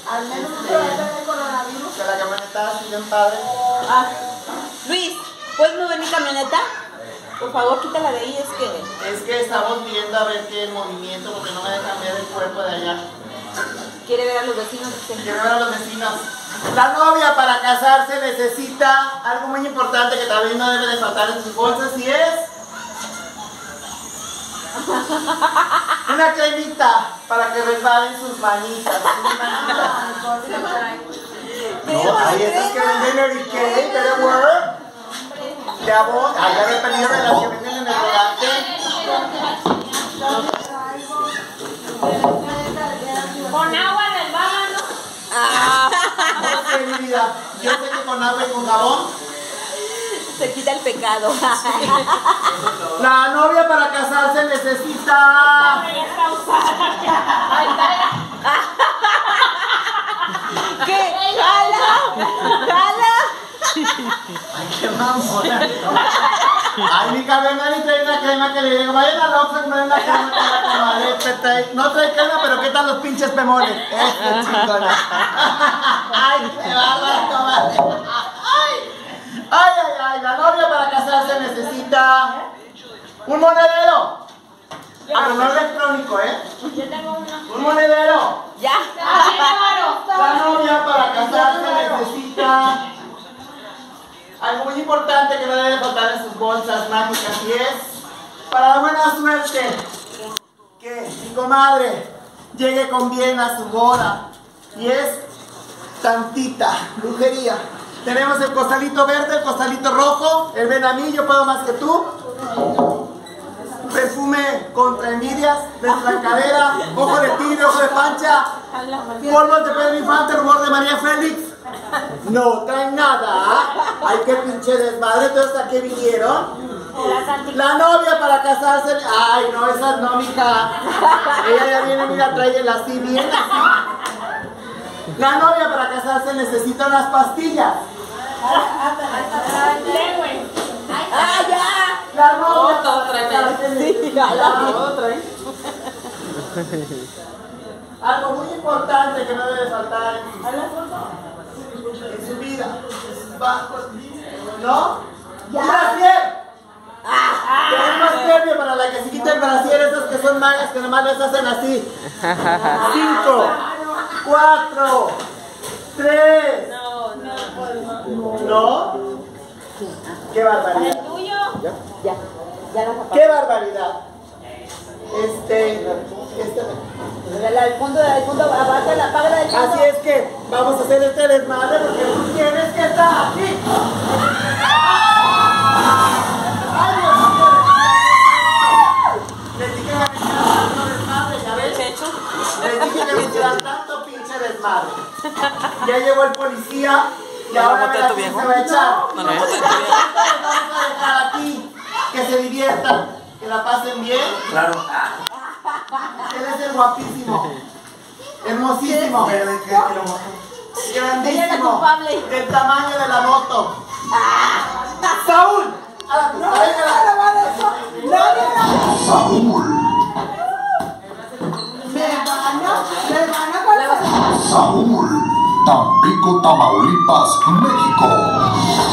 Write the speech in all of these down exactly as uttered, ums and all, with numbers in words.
Al menos no se va a tener coronavirus. Que la camioneta así bien padre. Ah, Luis, ¿puedes mover mi camioneta? Por favor, quítala de ahí, es que... Es que estamos viendo a ver qué movimiento, porque no me dejan ver el cuerpo de allá. Quiere ver a los vecinos. Quiere ver a los vecinos. La novia para casarse necesita algo muy importante que también no debe de faltar en sus bolsas y es... una cremita para que resbalen sus manitas. No, hay esas que venden Mary Kay, pero word. De abón, allá de pedido de las que venden en el volante. Con agua del bábano. Ah. No sé, mi vida. Yo sé que con agua y con jabón se quita el pecado. La novia para casarse necesita... ¿Qué? ¡Jala! ¡Jala! Ay, qué mamona. Ay, mi carnal trae una crema que le digo, vayan al Oxxo a comer una crema que la comadre. No trae crema, pero ¿qué tal los pinches pemones? Este chingona. Ay, qué bárbaro, comadre. Ay. Ay, ay, ay, la novia para casarse necesita un monedero. Pero no electrónico, ¿eh? Yo tengo uno. Un monedero. Ya. La novia para casarse necesita algo muy importante que no debe faltar en sus bolsas mágicas y es para la buena suerte que mi comadre llegue con bien a su boda y es tantita brujería. Tenemos el costalito verde, el costalito rojo, el ven a mí, yo puedo más que tú. Perfume contra envidias, destrancadera, ojo de tigre, ojo de pancha, polvos de Pedro Infante, rumor de María Félix. No traen nada. Ay, qué pinche desmadre. ¿Entonces a qué vinieron? La novia para casarse. Ay, no, esa no, mija. Ella ya viene, mira, tráela así, bien así. La novia para casarse necesita unas pastillas. ¡Ah, ya! La novia todo para trae. casarse necesita Todo trae. algo muy importante que no debe faltar en su vida. ¿No? ¡Un brasier! Tenemos premio para la que se quita el brasier, esas que son magas que nomás les hacen así. Cinco, cuatro, tres. No, no. ¿No? ¡Qué barbaridad! ¿El tuyo? Ya, ya, ya la papá. ¡Qué barbaridad! Este, este. El fondo, el fondo, abajo, la paga del fondo. Así es que vamos a hacer este desmadre porque tú tienes que estar aquí. ¡Ay, Dios mío! Les dije que me hicieran tanto desmadre, ¿ya ves? Les dije que me hicieran tanto pinche desmadre. Ya llegó el policía y ahora me la se va a echar. No, no, no. Vamos a dejar aquí, que se diviertan, que la pasen bien. Claro. Él es el guapísimo, hermosísimo, grandísimo, del tamaño de la moto. ¡Saúl! ¡A la pista! Saúl, Tampico, Tamaulipas, México.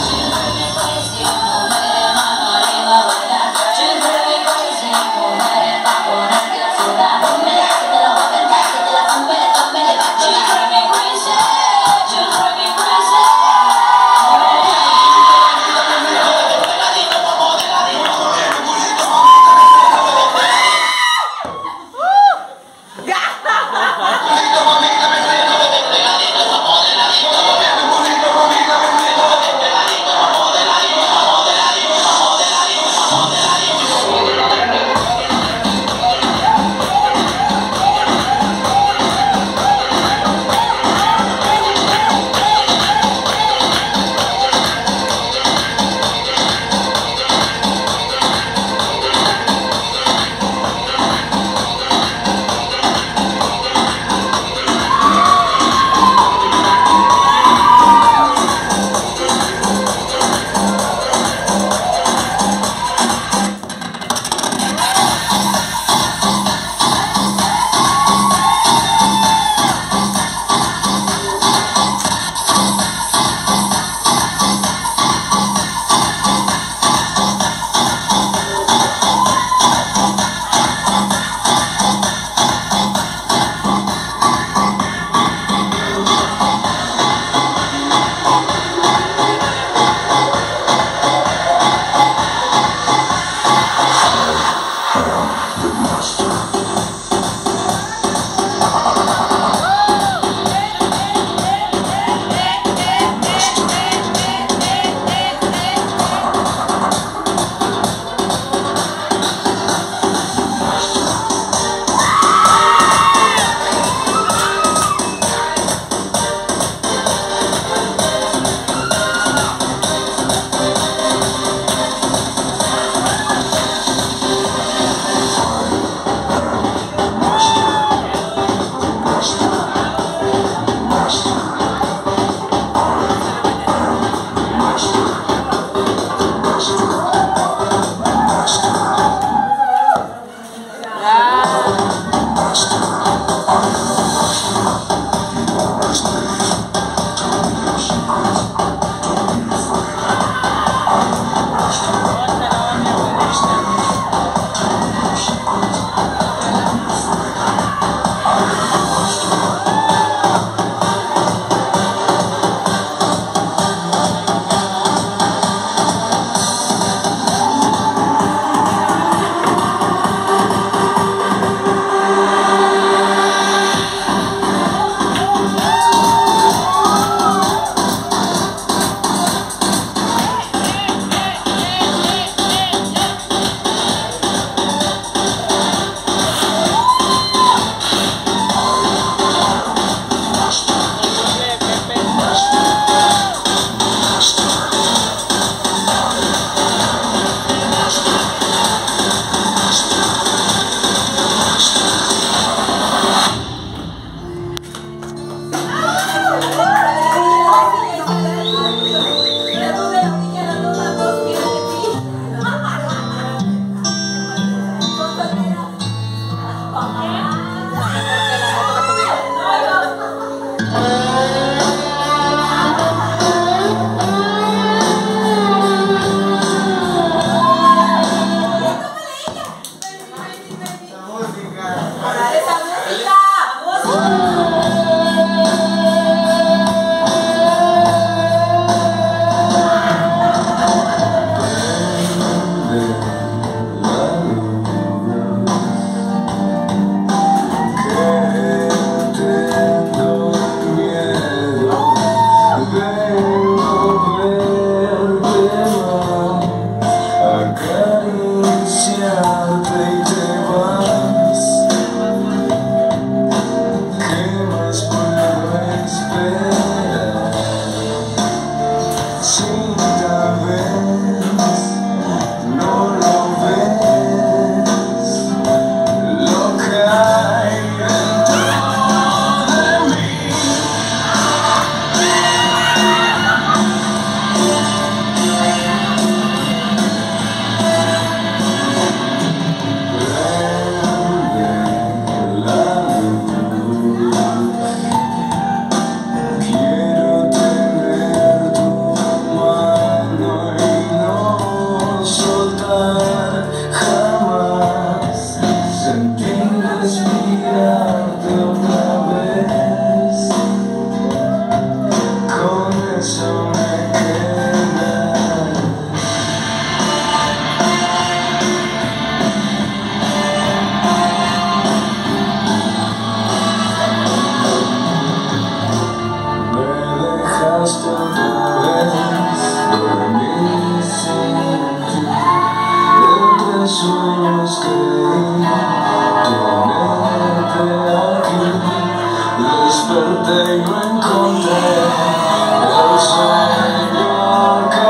Desperté y no encontré el sueño que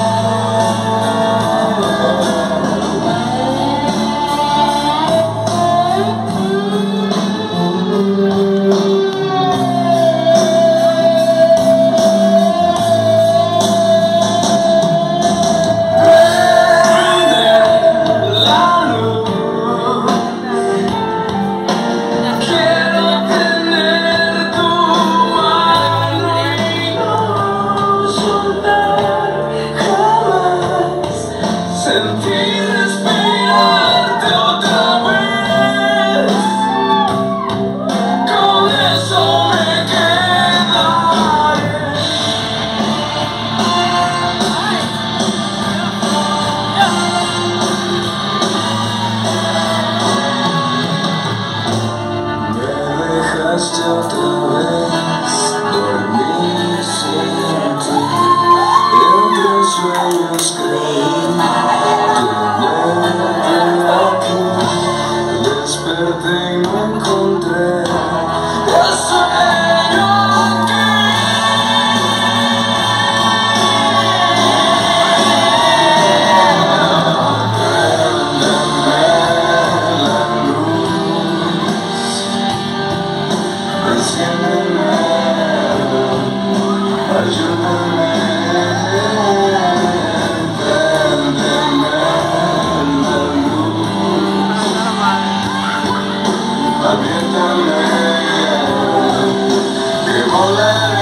otra vez dormí sin ti, entre sueños creí tenerte aquí, desperté y no encontré el sueño que ayúdame, préndeme la luz, aviéntame, que volaré.